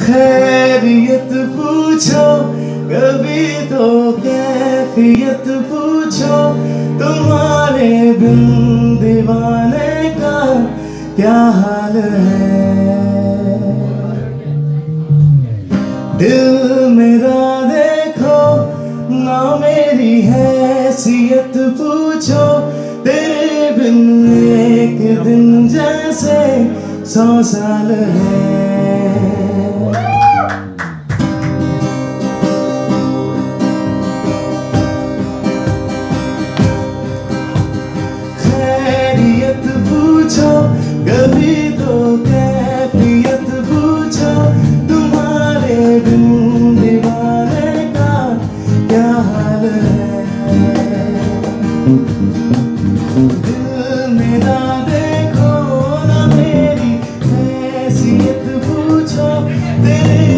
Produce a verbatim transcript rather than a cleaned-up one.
खैरियत पूछो कभी तो कैफियत पूछो, तुम्हारे बिन दीवाने का क्या हाल है। दिल मेरा देखो ना मेरी हैसियत पूछो, तेरे बिन एक दिन जैसे सौ साल है। खैरियत पूछो कभी तो कैफियत पूछो, तुम्हारे बिन दीवाने का क्या हाल है। दिल मेरा देखो ना मेरी हैसियत पूछो, तेरे